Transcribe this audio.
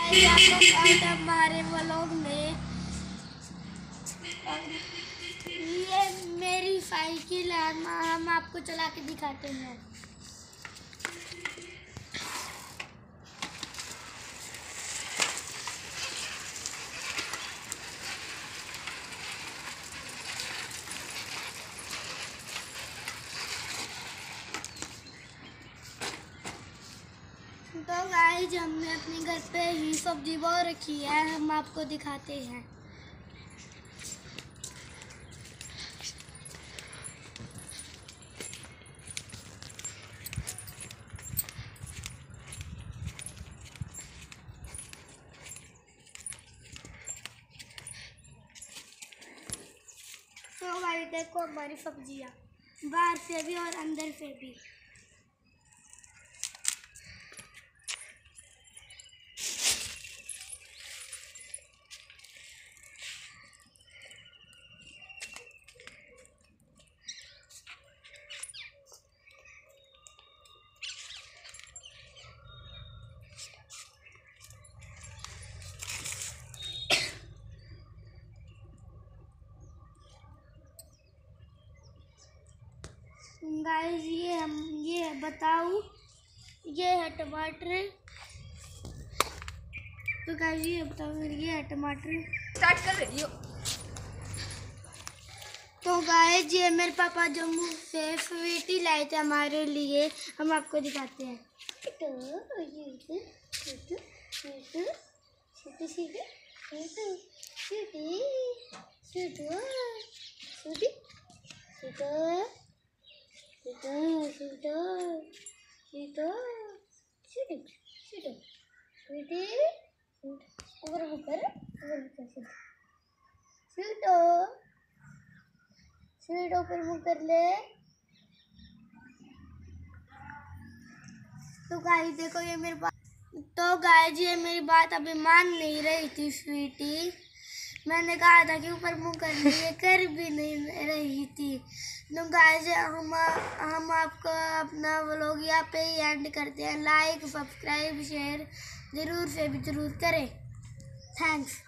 आपका स्वागत है हमारे व्लॉग में। ये मेरी साइकिल है, हम आपको चला के दिखाते हैं। तो गाइस हमने अपने घर पे ही सब्जी बो रखी है, हम आपको दिखाते हैं। तो गाइस देखो हमारी सब्जियां बाहर से भी और अंदर से भी। गाइस ये है बताऊं, ये है टमाटर। तो गाइस ये बताओ, ये है टमाटर। स्टार्ट कर रही हो। तो गाइस ये मेरे पापा जम्मू से स्वीटी लाए थे हमारे लिए, हम आपको दिखाते हैं। स्वीटो पर मुँह कर ले। तो गाइस देखो ये मेरी बात, तो गाइस ये मेरी बात अभी मान नहीं रही थी स्वीटी। मैंने कहा था कि ऊपर मुँह कर लिए, कर भी नहीं रही थी। तो गाइस हम आपको अपना व्लॉग यहाँ पे ही एंड करते हैं। लाइक सब्सक्राइब शेयर जरूर से भी जरूर करें। थैंक्स।